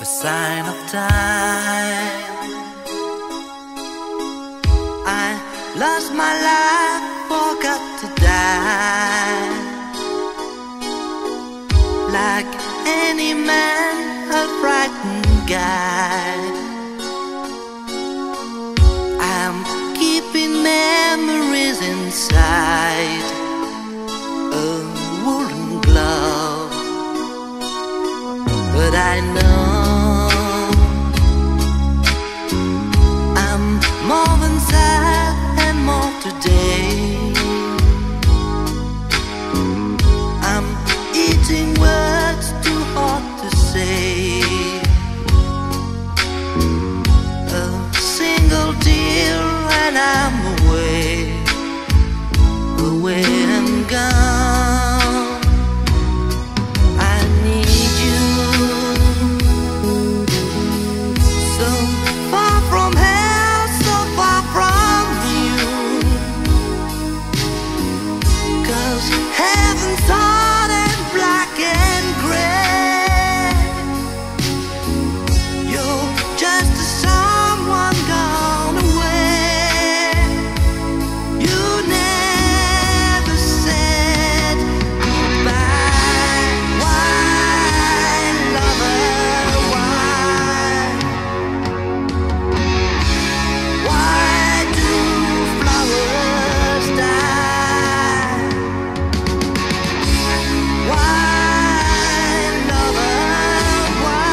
a sign of time. I lost my life, forgot to die. Like any man, a frightened guide, I'm keeping memories inside a woolen glove. But I know I'm more than sad and more today. I'm eating words too hard to say. A single tear and I'm away, away and gone. I need you, so far from hell, so far from you. 'Cause heaven's hard and black and gray. You're just someone gone away. You never said goodbye. Why, lover, why? Why do flowers die? Why, lover, why?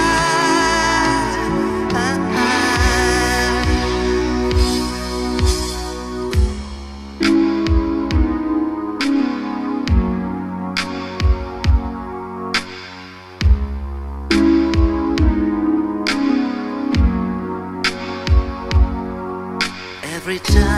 Every time